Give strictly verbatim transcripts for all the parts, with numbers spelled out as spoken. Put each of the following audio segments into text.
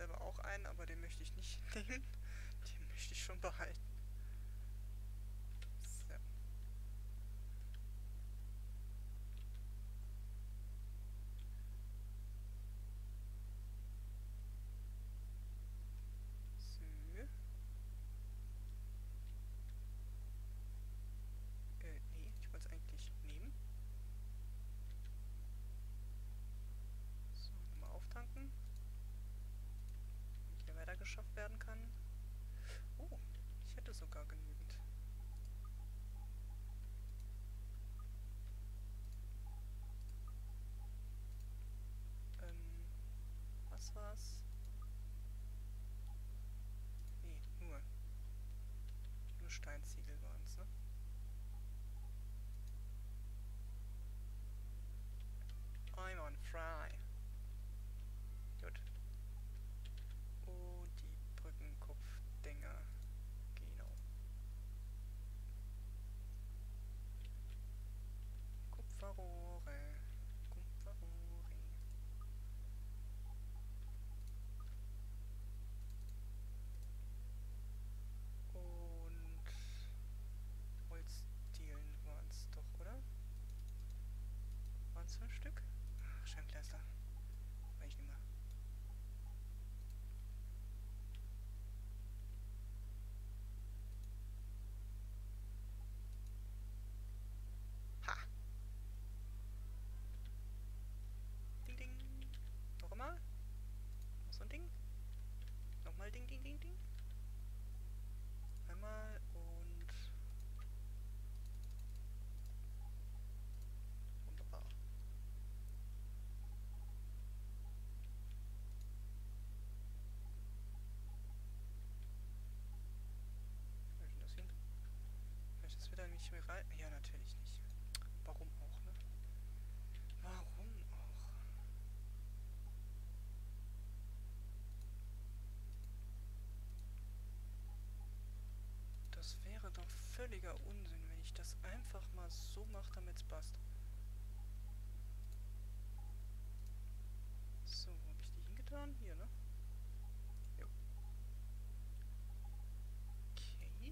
selber auch einen, aber den möchte ich nicht nehmen. Den möchte ich schon behalten. So. So. Äh, nee, ich wollte es eigentlich nehmen. So, nochmal auftanken. Damit hier weiter geschafft werden kann. Oh, ich hätte sogar genügend. Ähm, was war's? Nee, nur. Nur Steinziegel waren's, ne? I'm on fry. Gut. Und die Brückenkopfdinger. Genau. Kupferrohre. Kupferrohre. Und Holzdielen waren es doch, oder? Waren es fünf Stück? Ach, Scheibenkleister. Weiß ich nicht mehr. Ha! Ding, ding. Noch einmal. Noch so ein Ding. Nochmal Ding, Ding, Ding, Ding. Einmal und... Wunderbar. Wo ist denn das hin? Kann ich das wieder nicht mehr rein? Ja, natürlich nicht. Warum auch, ne? Warum auch? Das wäre doch völliger Unsinn, wenn ich das einfach mal so mache, damit es passt. So, wo habe ich die hingetan? Hier, ne? Jo. Okay.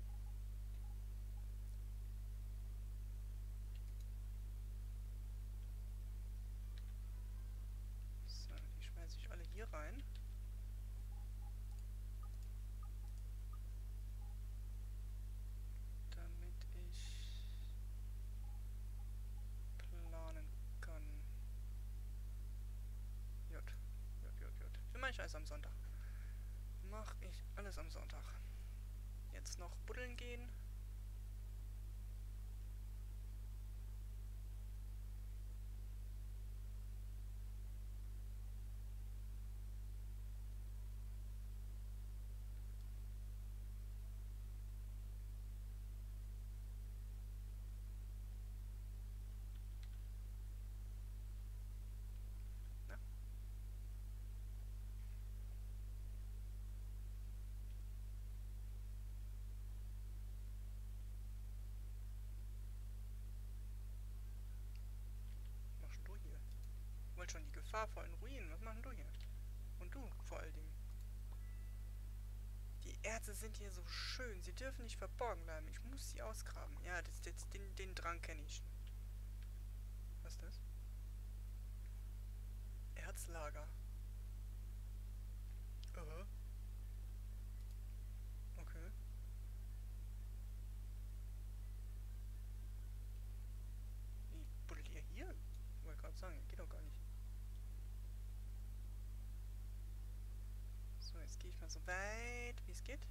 So, die schmeiße ich alle hier rein. Damit ich planen kann. Jut, jut, jut, jut. Wie mache ich alles am Sonntag? Mach ich alles am Sonntag. Jetzt noch buddeln gehen. Na? Was machst du hier? Du wolltest schon die gefahrvollen Ruinen. Was machst du hier? Und du vor allen Dingen. Die Erze sind hier so schön. Sie dürfen nicht verborgen bleiben. Ich muss sie ausgraben. Ja, das, das, den, den Drang kenne ich. Was ist das? Erzlager. Aha. Okay. Wie buddelt ihr hier? Ich wollte gerade sagen, geht doch gar nicht. So, jetzt gehe ich mal so weit, wie es geht.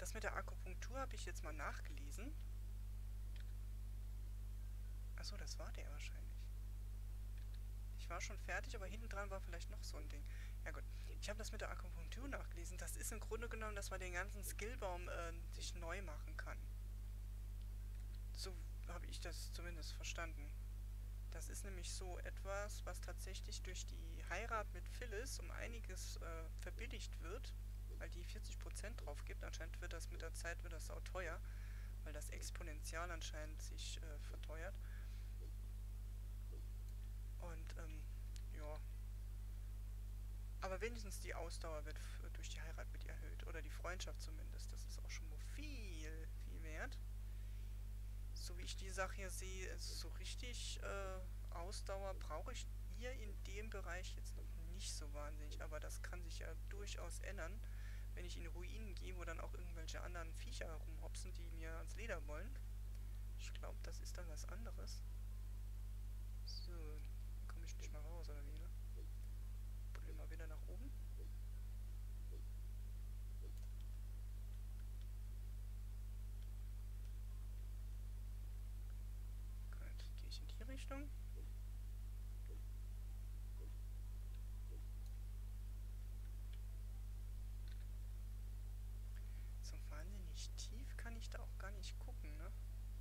das mit der Akupunktur habe ich jetzt mal nachgelesen. Achso, das war der wahrscheinlich. Ich war schon fertig, aber hinten dran war vielleicht noch so ein Ding. Ja gut, ich habe das mit der Akupunktur nachgelesen. Das ist im Grunde genommen, dass man den ganzen Skillbaum äh, sich neu machen kann. So habe ich das zumindest verstanden. Das ist nämlich so etwas, was tatsächlich durch die Heirat mit Phyllis um einiges äh, verbilligt wird, weil die vierzig Prozent drauf gibt. Anscheinend wird das mit der Zeit wird das auch teuer, weil das exponentiell anscheinend sich äh, verteuert. Und ähm, ja, aber wenigstens die Ausdauer wird durch die Heirat mit ihr erhöht. Oder die Freundschaft zumindest. Das ist auch schon mal viel, viel wert. So wie ich die Sache hier sehe, ist so richtig äh, Ausdauer brauche ich hier in dem Bereich jetzt noch nicht so wahnsinnig. Aber das kann sich ja durchaus ändern, wenn ich in Ruinen gehe, wo dann auch irgendwelche anderen Viecher herumhopsen, die mir ans Leder wollen. Ich glaube, das ist dann was anderes. So, dann komme ich nicht mal raus, oder wie, ne? Probieren wir mal wieder nach oben. Gut, gehe ich in die Richtung. So wahnsinnig tief kann ich da auch gar nicht gucken, ne?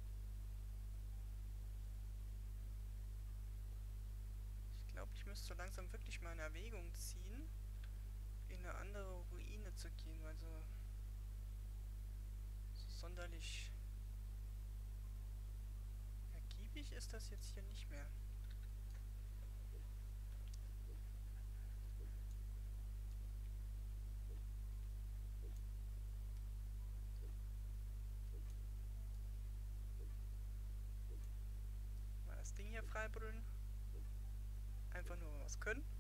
Ich glaube, ich müsste so langsam wirklich mal in Erwägung ziehen, in eine andere Ruine zu gehen, weil so, so sonderlich ergiebig ist das jetzt hier nicht mehr. Mal das Ding hier freibrüllen. Einfach nur mal was können.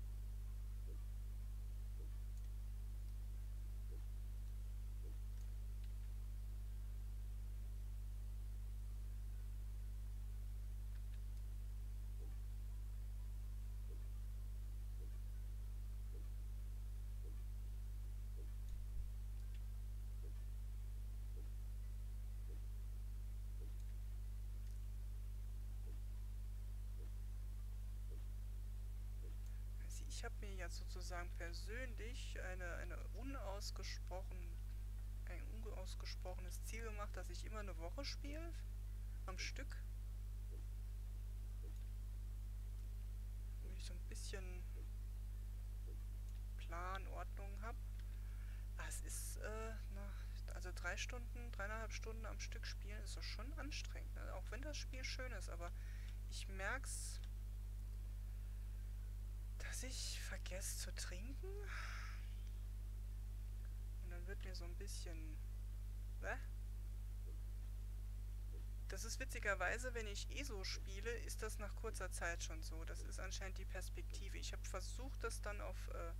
Also ich habe mir jetzt sozusagen persönlich eine, eine unausgesprochen, ein unausgesprochenes Ziel gemacht, dass ich immer eine Woche spiele am Stück. Wo ich so ein bisschen Plan, Ordnung habe. Es ist, äh, na, also drei Stunden, dreieinhalb Stunden am Stück spielen ist doch schon anstrengend, ne? Auch wenn das Spiel schön ist, aber ich merk's, dass ich vergesse zu trinken. Und dann wird mir so ein bisschen, ne? Das ist witzigerweise, wenn ich E S O spiele, ist das nach kurzer Zeit schon so. Das ist anscheinend die Perspektive. Ich habe versucht, das dann auf, äh,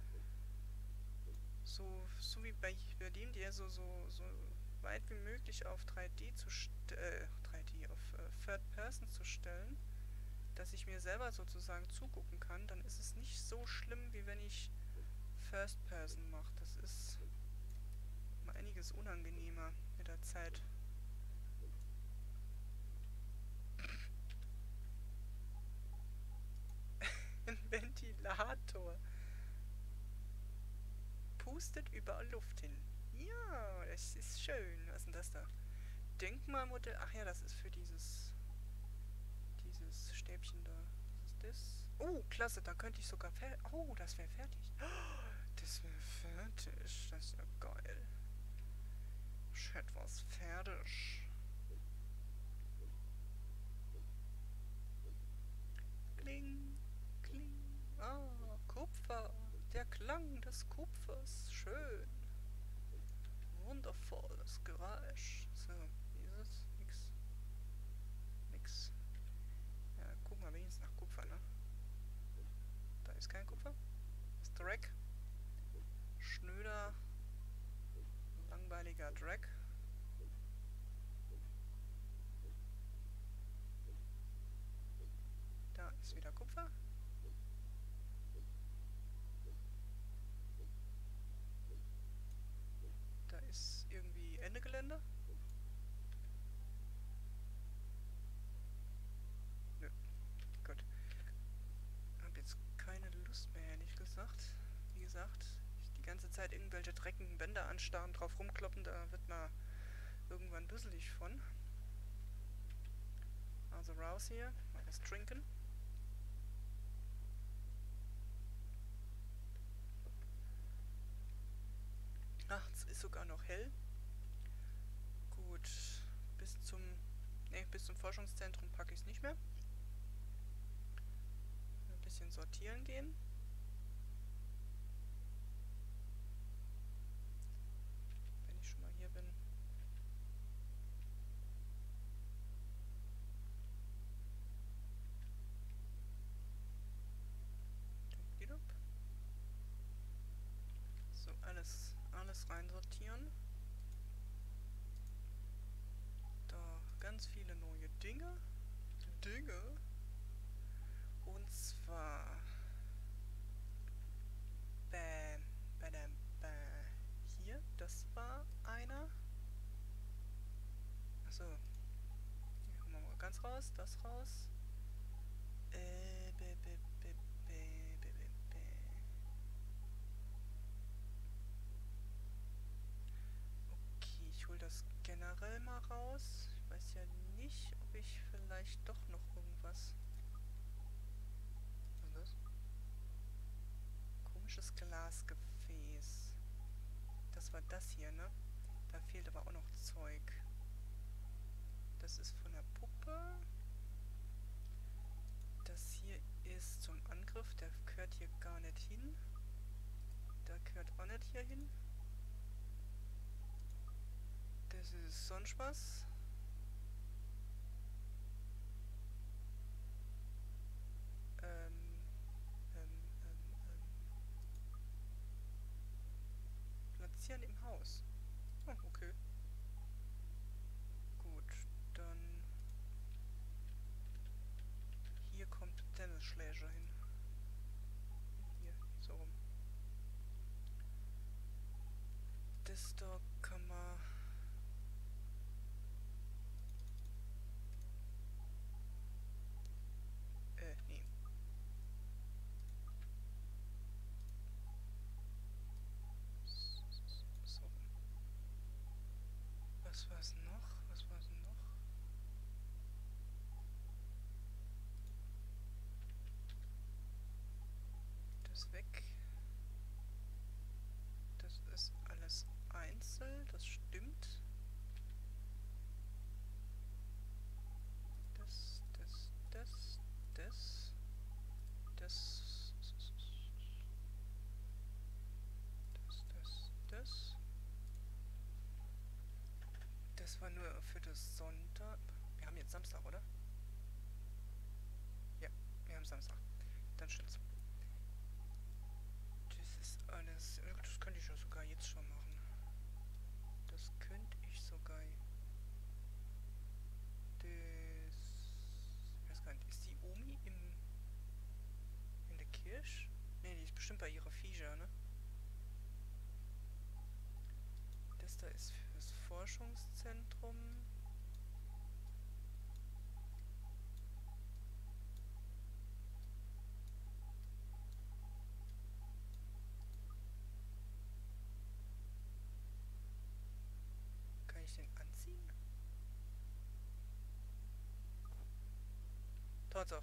so, so wie bei, bei dem, der so, so, so weit wie möglich auf drei D zu stellen, äh, drei D, auf äh, Third Person zu stellen, dass ich mir selber sozusagen zugucken kann, dann ist es nicht so schlimm, wie wenn ich First Person mache. Das ist um einiges unangenehmer mit der Zeit. Ein Ventilator. Pustet überall Luft hin. Ja, das ist schön. Was ist denn das da? Denkmalmodell. Ach ja, das ist für dieses dieses Stäbchen da. Was ist das? Oh, klasse, da könnte ich sogar fertig. Oh, das wäre fertig. Das wäre fertig. Das ist ja geil. Ich hätte was fertig. Kling, kling. Ah, Kupfer. Der Klang des Kupfers. Schön. Wundervolles Geräusch. So, wie ist es? Nix. Nix. Ja, gucken wir wenigstens nach Kupfer, ne? Da ist kein Kupfer. Das ist Dreck. Schnöder, langweiliger Dreck. Da ist wieder Kupfer. aussehe. Mal was trinken. Ach, es ist sogar noch hell. Gut, bis zum, ne, bis zum Forschungszentrum packe ich es nicht mehr. Ein bisschen sortieren gehen. Wenn ich schon mal hier bin. So, alles, alles reinsortieren. Da ganz viele neue Dinge. Dinge. Und zwar. Bäm, badam, bäm. Hier, das war einer. Achso. Hier haben wir mal ganz raus, das raus. Äh, bä, bä, bä, bä, bä, bä, bä. Okay, ich hole das generell mal raus. Ich weiß ja nicht, ob ich vielleicht doch noch irgendwas... Was ist das? Komisches Glasgefäß. Das war das hier, ne? Da fehlt aber auch noch Zeug. Das ist von der Puppe. Das hier ist zum Angriff. Der gehört hier gar nicht hin. Der gehört auch nicht hier hin. Das ist sonst was. Ähm, ähm, ähm, ähm. Platzieren im Haus. Oh, okay. Gut, dann... Hier kommt Tennisschläger hin. Hier, so rum. Das da kann man... Äh, nee. So. Was war's noch? Was war's noch? Das weg. Das ist alles einzeln, das stimmt. Das, das, das, das, das, das, das, das. Das war nur für das Sonntag. Wir haben jetzt Samstag, oder? Ja, wir haben Samstag. Dann stimmt's. Das ist alles... Das könnte ich ja sogar jetzt schon machen. Das könnte ich sogar... Das... Ich weiß gar nicht. Ist die Omi im... in der Kirche? Ne, die ist bestimmt bei ihrer Viecher, ne? Das da ist fürs Forschungszentrum. Kann ich den anziehen? Tatsache.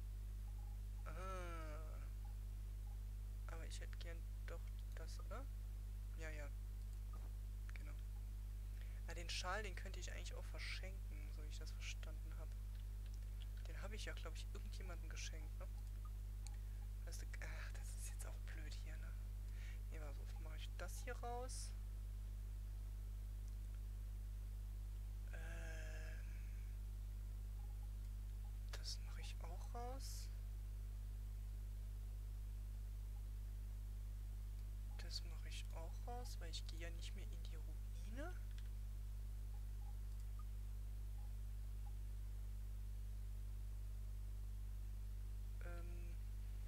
Ah. Aber ich hätte gern doch das, oder? Ja, ja. Genau. Ah, den Schal, den könnte ich eigentlich auch verschenken, so wie ich das verstanden habe. Den habe ich ja, glaube ich, irgendjemandem geschenkt, ne? Weißt du, ach, das ist jetzt auch blöd hier, ne? Ne, pass auf, mache ich das hier raus. Ähm, das mache ich auch raus. Das mache ich auch raus, weil ich gehe ja nicht mehr in die Ruine. Ähm,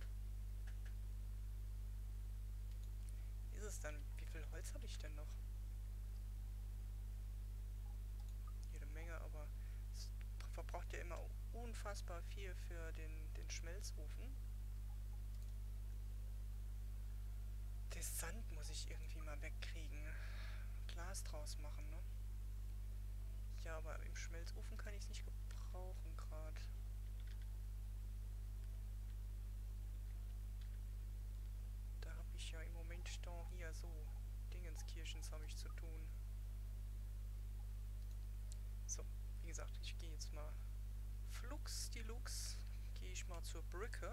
wie ist es dann? Wie viel Holz habe ich denn noch? Jede Menge, aber es verbraucht ja immer unfassbar viel für den, den Schmelzofen. Den Sand muss ich irgendwie mal wegkriegen. Glas draus machen, ne? Ja, aber im Schmelzofen kann ich es nicht gebrauchen gerade. Deluxe gehe ich mal zur Brücke.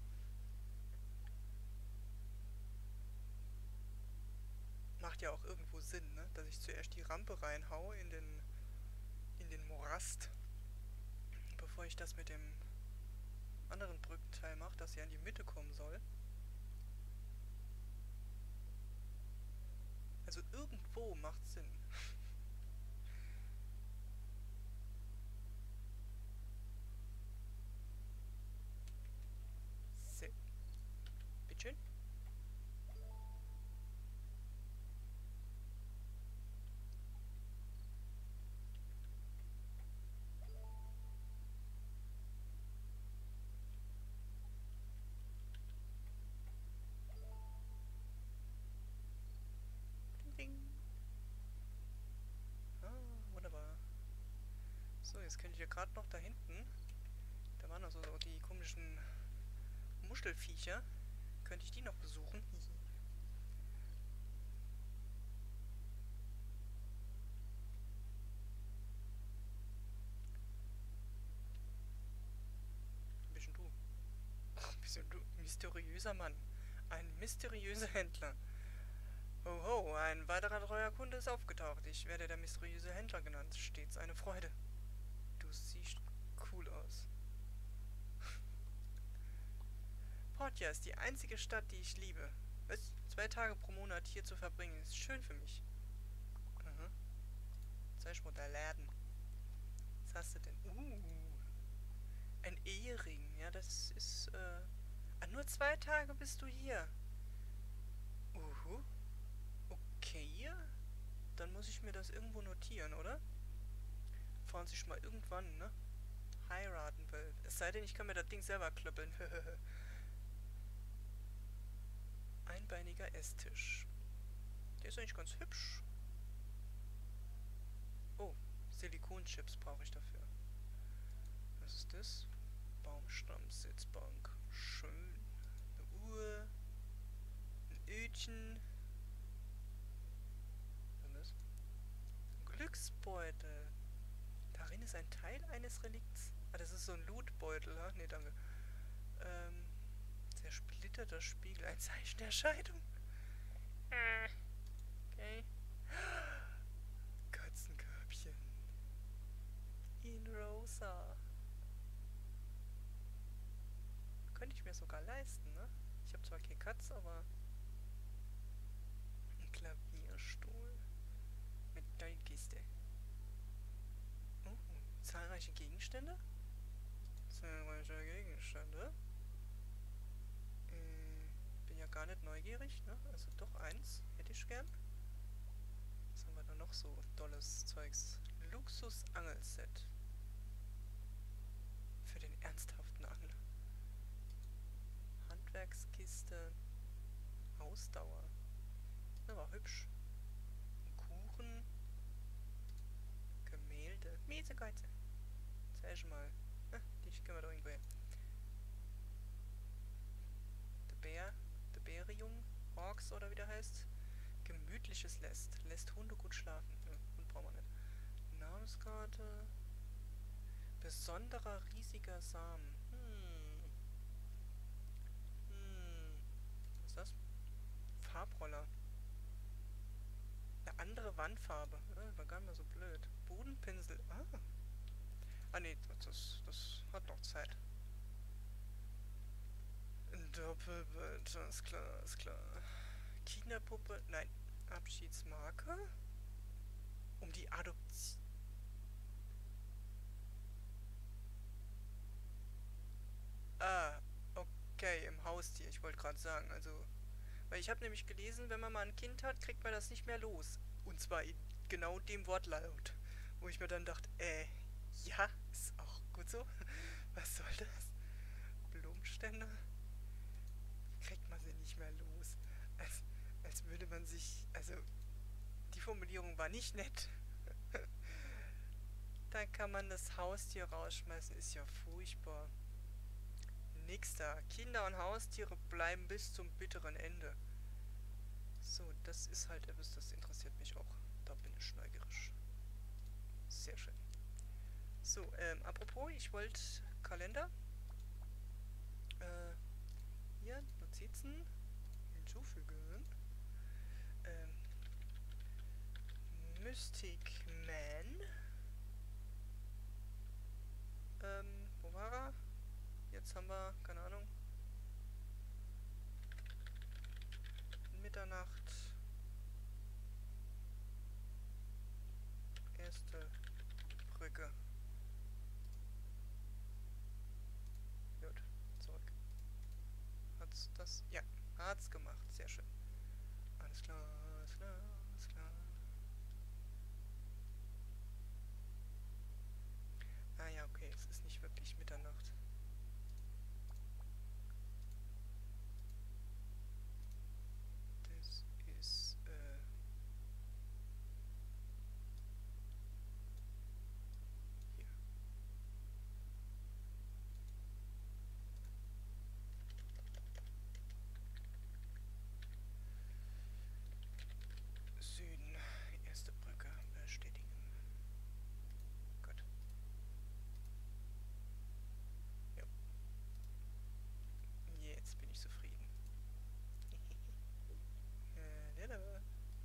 Macht ja auch irgendwo Sinn, ne? Dass ich zuerst die Rampe reinhaue in den, in den Morast, bevor ich das mit dem anderen Brückenteil mache, dass sie an die Mitte kommen soll. Also irgendwo macht Sinn. So, bitteschön. Ding, ding. Ah, wunderbar. So, jetzt könnte ich ja gerade noch da hinten, da waren noch so die komischen Muschelviecher, könnte ich die noch besuchen. Ein bisschen du. Ein bisschen du. Mysteriöser Mann. Ein mysteriöser Händler. Ho ho, ein weiterer treuer Kunde ist aufgetaucht. Ich werde der mysteriöse Händler genannt. Stets eine Freude. Du siehst cool aus. Portia ist die einzige Stadt, die ich liebe. Was? Zwei Tage pro Monat hier zu verbringen, ist schön für mich. Mhm. Zeig mal der Laden. Was hast du denn? Uh, ein Ehering. Ja, das ist, äh... Ah, nur zwei Tage bist du hier. Uhu. Okay. Dann muss ich mir das irgendwo notieren, oder? Falls ich mal irgendwann, ne? Heiraten will. Es sei denn, ich kann mir das Ding selber klöppeln. Einbeiniger Esstisch. Der ist eigentlich ganz hübsch. Oh, Silikonchips brauche ich dafür. Was ist das? Baumstamm-Sitzbank. Schön. Eine Uhr. Ein Ötchen. Was ist das? Ein Glücksbeutel. Darin ist ein Teil eines Relikts. Ah, das ist so ein Lootbeutel, ha? Ne, danke. Ähm, zersplitterter Spiegel. Ein Zeichen der Scheidung. Okay. Katzenkörbchen. In Rosa. Könnte ich mir sogar leisten, ne? Ich habe zwar keine Katze, aber... Ein Klavierstuhl. Metallkiste. Oh, zahlreiche Gegenstände? Zahlreiche Gegenstände? Äh, bin ja gar nicht neugierig, ne? Also doch eins hätte ich gern. Was haben wir da noch so tolles Zeugs? Luxus-Angelset. Für den ernsthaften Angler. Handwerkskiste. Ausdauer. Das war hübsch. Ein Kuchen. Gemälde. Miesegeize. Zeig mal. Ah, die können wir doch irgendwo her. Der Bär. Der Bärenjung. Orks oder wie der heißt. Gemütliches Lässt. Lässt Hunde gut schlafen. Ja, Hund brauchen wir nicht. Namenskarte. Besonderer riesiger Samen. Hm. Hm. Was ist das? Farbroller. Eine andere Wandfarbe. Ah, war gar nicht mehr so blöd. Bodenpinsel. Ah. Ah ne, das, das hat noch Zeit. Ein Doppelbett, ist klar, ist klar. Kinderpuppe, nein. Abschiedsmarke? Um die Adoption. Ah, okay, im Haustier. Ich wollte gerade sagen, also... Weil ich habe nämlich gelesen, wenn man mal ein Kind hat, kriegt man das nicht mehr los. Und zwar in genau dem Wortlaut. Wo ich mir dann dachte, äh, ja, ist auch gut so. Was soll das? Blumenstände? Kriegt man sie nicht mehr los. Als, als würde man sich... Also, die Formulierung war nicht nett. Da kann man das Haustier rausschmeißen. Ist ja furchtbar. Nix da. Kinder und Haustiere bleiben bis zum bitteren Ende. So, das ist halt etwas, das interessiert mich auch. Da bin ich neugierig. Sehr schön. So, ähm, apropos, ich wollte Kalender. Äh, hier, Notizen. Hinzufügen. Ähm, Mystic Man. Ähm, wo war er? Jetzt haben wir, keine Ahnung, Mitternacht. Erste Brücke. Gut, zurück. Hat's das? Ja, hat's gemacht. Sehr schön. Alles klar, alles klar, alles klar. Ah ja, okay, es ist nicht wirklich Mitternacht. Das ist, äh... hier. Süden. Erste Brücke. Bestätigen. Gut. Ja. Jetzt bin ich zufrieden. äh, lala.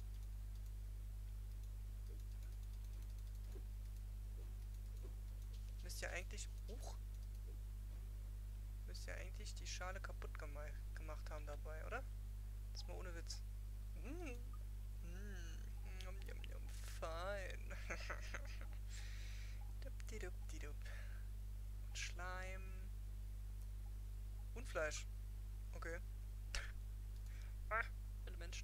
Müsst ihr eigentlich... Huch! Müsst ihr eigentlich die Schale kaputt gema gemacht haben dabei, oder? Das ist mal ohne Witz. Mm. Mm. Yum, yum, yum. Fein. Dupdidup. Und Schleim. Und Fleisch. Okay. Ah, alle Menschen.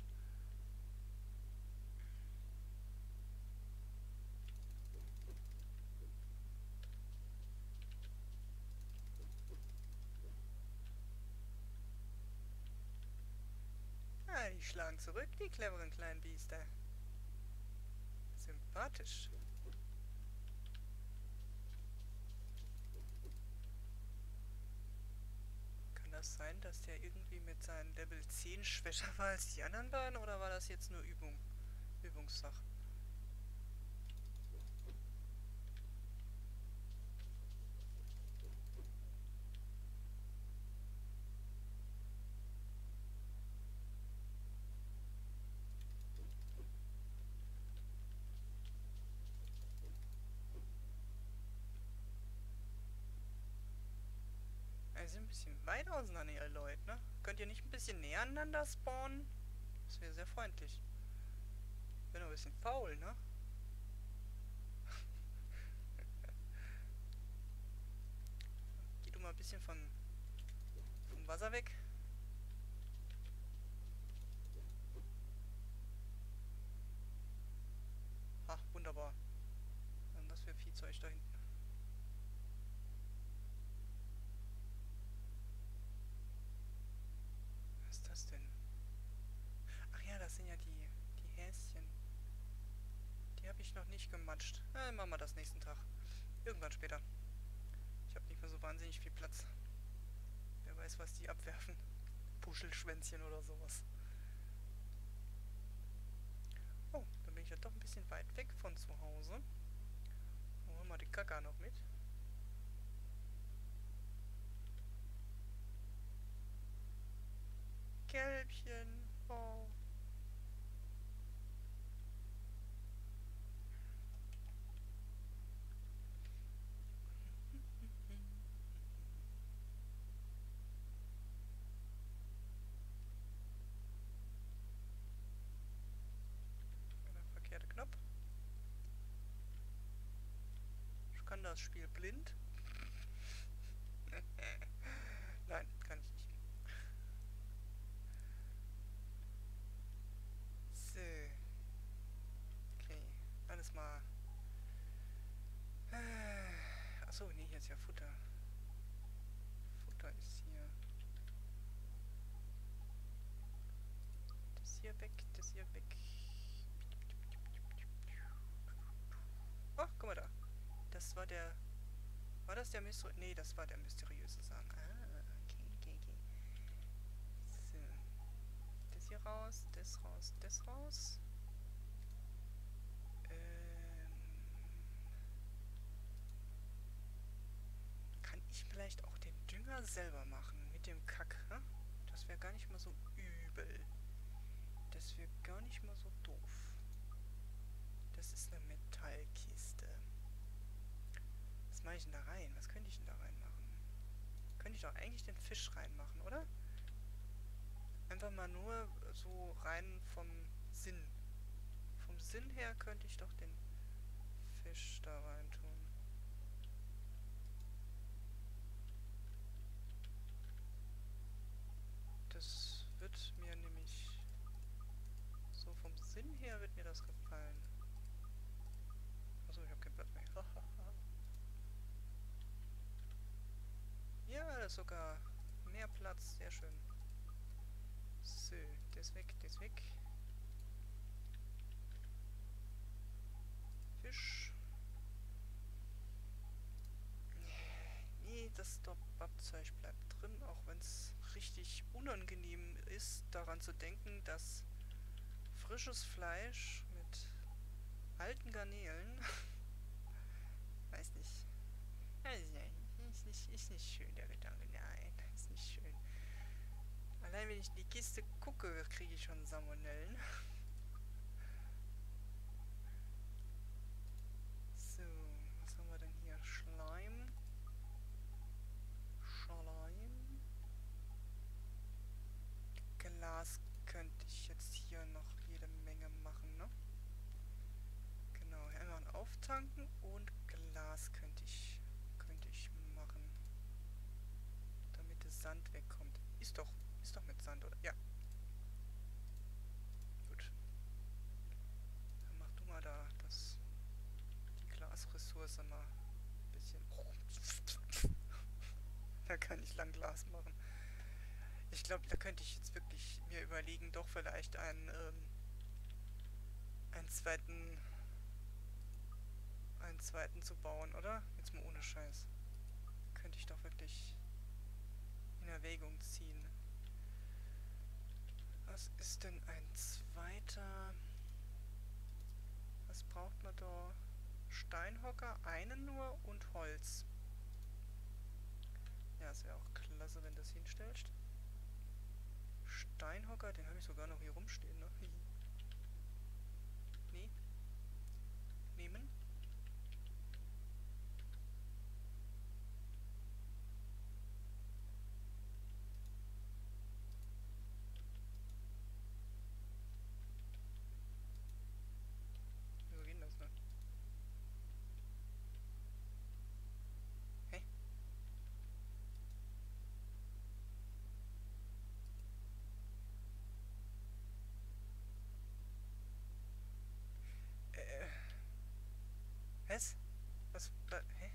Ah, die schlagen zurück, die cleveren kleinen Biester. Sympathisch. Kann das sein, dass der irgendwie mit seinem Level zehn schwächer war als die anderen beiden? Oder war das jetzt nur Übung? Übungssache? Wir sind ein bisschen weit auseinander, ihr Leute, ne? Könnt ihr nicht ein bisschen näher aneinander spawnen? Das wäre sehr freundlich. Bin ein bisschen faul, ne? Geh du mal ein bisschen von, vom Wasser weg. Ha, wunderbar. Und das für Viehzeug da hinten. Was ist das denn? Ach ja, das sind ja die, die Häschen. Die habe ich noch nicht gematscht. Äh, machen wir das nächsten Tag. Irgendwann später. Ich habe nicht mehr so wahnsinnig viel Platz. Wer weiß, was die abwerfen. Puschelschwänzchen oder sowas. Oh, dann bin ich ja doch ein bisschen weit weg von zu Hause. Holen wir mal die Kaka noch mit. Kälbchen. Oh. Der verkehrte Knopf. Ich kann das Spiel blind. Nein, kann ich nicht. So. Okay. Alles mal. Achso, nee, hier ist ja Futter. Futter ist hier. Das hier weg, das hier weg. Oh, guck mal da. Das war der... War das der mysteriöse... Nee, das war der mysteriöse Samen. Ah, okay, okay, okay. So. Das hier raus, das raus, das raus. Ähm... Kann ich selber machen mit dem Kack. Hm? Das wäre gar nicht mal so übel. Das wäre gar nicht mal so doof. Das ist eine Metallkiste. Was mache ich denn da rein? Was könnte ich denn da reinmachen? Könnte ich doch eigentlich den Fisch reinmachen, oder? Einfach mal nur so rein vom Sinn. Vom Sinn her könnte ich doch den Fisch da rein tun. Das wird mir nämlich... So vom Sinn her wird mir das gefallen. Achso, ich habe keinen Platz mehr. Ja, sogar mehr Platz. Sehr schön. So, das weg, das weg. Fisch. Nee, das Abzeug bleibt drin, auch wenn es richtig unangenehm ist, daran zu denken, dass frisches Fleisch mit alten Garnelen, weiß nicht, ist nicht, ist nicht schön, der Gedanke, nein, ist nicht schön. Allein wenn ich in die Kiste gucke, kriege ich schon Salmonellen. So, was haben wir denn hier? Schleim. Schleim. Glas könnte ich jetzt hier noch jede Menge machen, ne? Genau, einmal auftanken und Glas könnte ich, könnte ich machen. Damit der Sand wegkommt. Ist doch, ist doch mit Sand, oder? Ja. Gut. Dann mach du mal da das, die Glasressource mal ein bisschen. Da kann ich lang Glas machen. Ich glaube, da könnte ich jetzt wirklich mir überlegen, doch vielleicht einen, ähm, einen zweiten, einen zweiten zu bauen, oder? Jetzt mal ohne Scheiß. Könnte ich doch wirklich in Erwägung ziehen. Was ist denn ein zweiter? Was braucht man da? Steinhocker, einen nur und Holz. Ja, es wäre auch klasse, wenn du das hinstellst. Steinhocker, den habe ich sogar noch hier rumstehen, ne? Nee. Nehmen. Wieso geht das, ne? Hä? Äh. Was? Was? Äh, hä?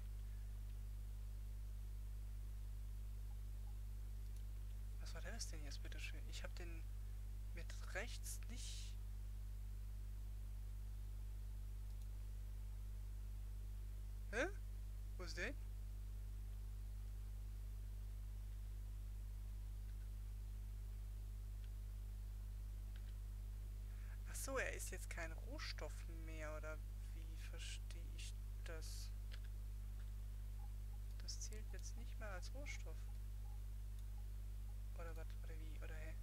Was war das denn jetzt, bitteschön? Ich habe den mit rechts nicht... Hä? Wo ist der? Ach so, er ist jetzt kein Rohstoff mehr, oder wie verstehe ich das? Das zählt jetzt nicht mehr als Rohstoff. Oder was? Oder wie? Oder hä?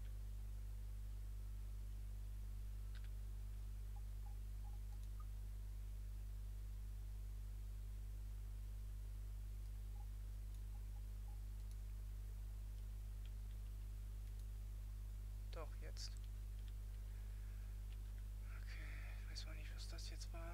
Doch, jetzt. Okay, ich weiß auch nicht, was das jetzt war.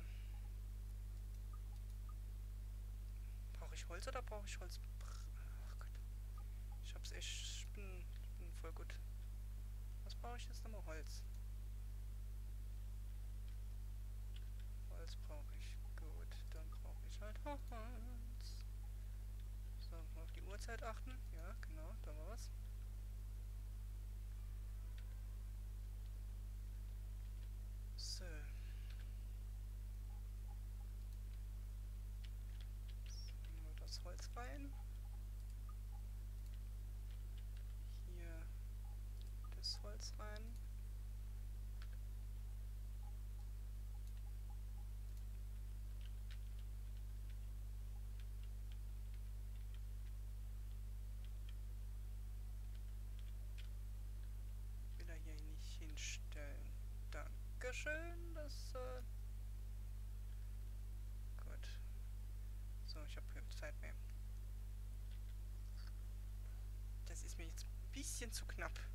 Brauche ich Holz oder brauche ich Holz? Ach Gott. Ich hab's echt... Ich bin, bin voll gut. Was brauche ich jetzt nochmal? Holz. Holz brauche ich. Gut, dann brauche ich halt Holz. So, mal auf die Uhrzeit achten. Ja, genau, da war was. So. Nur das Holz rein. Hier das Holz rein. bisschen zu knapp.